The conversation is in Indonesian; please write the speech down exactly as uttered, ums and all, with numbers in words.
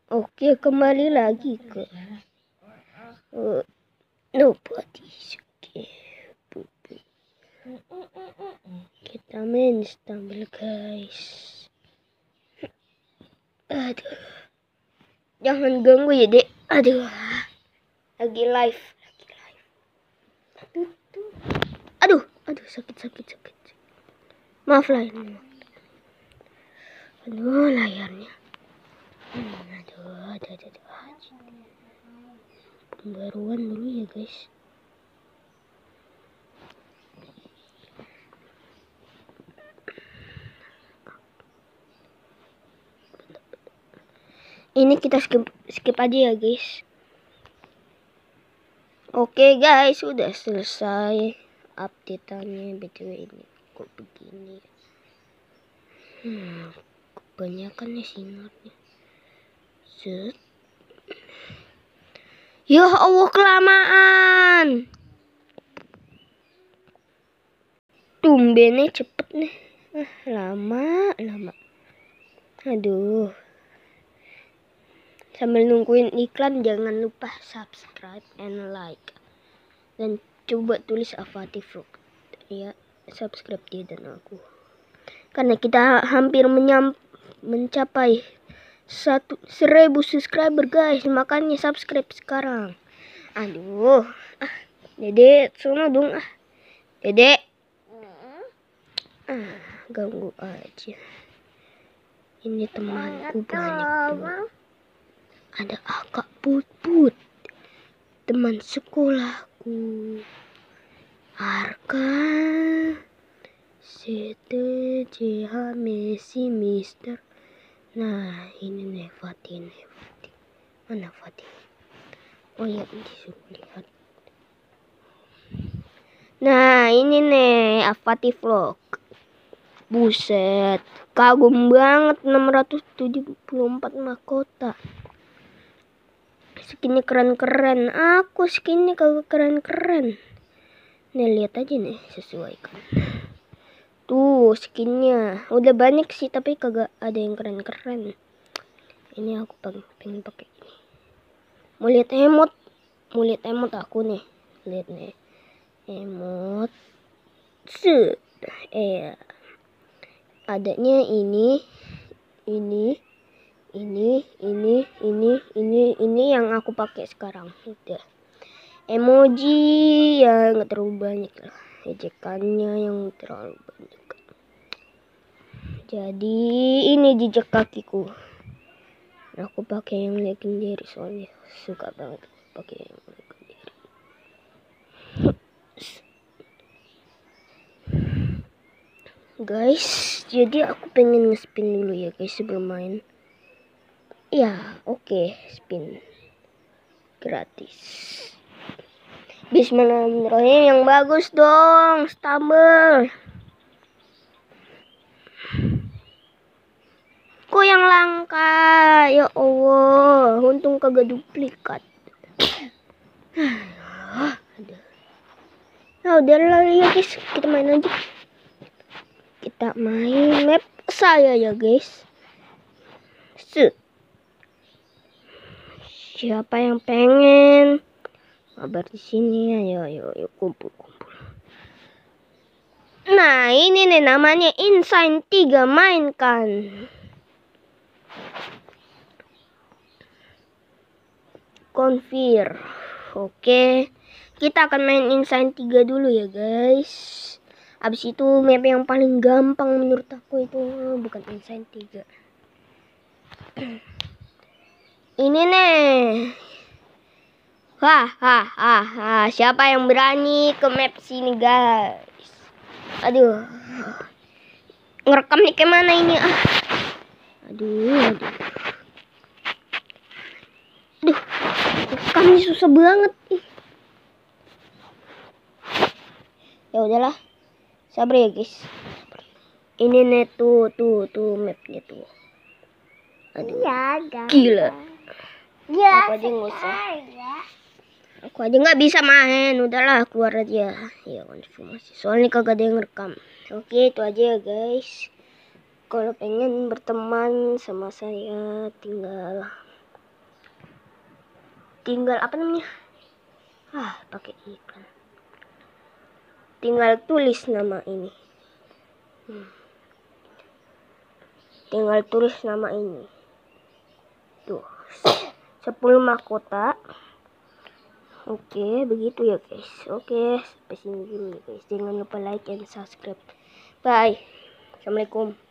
Oke, kembali lagi ke uh, Nobody's okay. Kita main stumble, guys. Aduh, jangan ganggu ya, Dek. Aduh, lagi live, lagi live. Aduh, aduh, aduh, sakit, sakit, sakit. Maaf lah ini. Aduh, layarnya. Hmm, aduh, aduh, aduh, aduh. Pembaruan dulu ya, guys. Ini kita skip skip aja ya, guys. Oke, guys, sudah selesai update-annya. B T W ini kok begini. Hmm, kebanyakan nih sinarnya. Set. Ya Allah, kelamaan. Tumbennya cepet nih. Ah, lama, lama. Aduh. Sambil nungguin iklan, jangan lupa subscribe and like. Dan coba tulis Avati Vlog. Ya, subscribe dia dan aku. Karena kita hampir menyam, mencapai satu seribu subscriber, guys. Makanya subscribe sekarang. Aduh, ah, Dede, sono dong ah, Dede. Ah, ganggu aja. Ini temanku banyak tuh. Ada Akak Putput, teman sekolahku. Arka, Sete, J H, Messi, Mister. Nah, ini nih Fatih, nih Fatih. Mana Fatih? Oh ya, disuruh lihat. Nah, ini nih Avati Vlog. Buset, kagum banget, enam ratus tujuh puluh empat mahkota. Skinnya keren-keren. Aku skinnya kagak keren-keren. Nih, lihat aja nih, sesuaikan. Tuh, skinnya udah banyak sih, tapi kagak ada yang keren-keren. Ini aku pengen, pengen pakai ini. Mau lihat emot? Mau lihat emot aku nih. Lihat nih. Emot. Set. Eh. Adanya ini, ini, ini, ini, ini, ini, ini yang aku pakai sekarang. Udah. Emoji ya nggak terlalu banyak lah. Ejekannya yang terlalu banyak. Jadi ini jejak kakiku. Aku pakai yang legendary soalnya suka banget pakai yang legendary. Guys, jadi aku pengen nge-spin dulu ya guys sebelum main. Ya, oke, okay, spin gratis. Bismillahirrahmanirrahim, yang bagus dong, stumble. Kok yang langka? Ya Allah, untung kagak duplikat. Nah, udah lah ya guys, kita main aja. Kita main map saya ya guys. Set. Siapa yang pengen kabar di sini? Ayo, ayo, ayo kumpul, kumpul. Nah, ini nih namanya Insane tiga, mainkan. Konfir. Oke. Kita akan main Insane tiga dulu ya, guys. Abis itu map yang paling gampang menurut aku itu bukan Insane tiga. Ini nih. Wah, wah, wah, wah. Siapa yang berani ke map sini, guys? Aduh. Ngerekam nih kemana ini? Ah. Aduh, aduh. Aduh. Rekamnya susah banget. Ih. Ya udahlah. Sabar ya, guys. Ini nih tuh, tuh, tuh mapnya tuh. Aduh. Ya, gila. Ya, aku aja nggak usah. Aku aja nggak bisa main. Udahlah, keluar aja. Ya, konfirmasi. Soalnya kagak ada yang rekam. Oke, itu aja ya guys. Kalau pengen berteman sama saya, tinggal tinggal apa namanya? Ah, pakai iklan. Tinggal tulis nama ini. Hmm. Tinggal tulis nama ini. Tuh. sepuluh mahkota. Oke, begitu ya guys. Oke, sampai sini dulu ya guys. Jangan lupa like and subscribe. Bye. Assalamualaikum.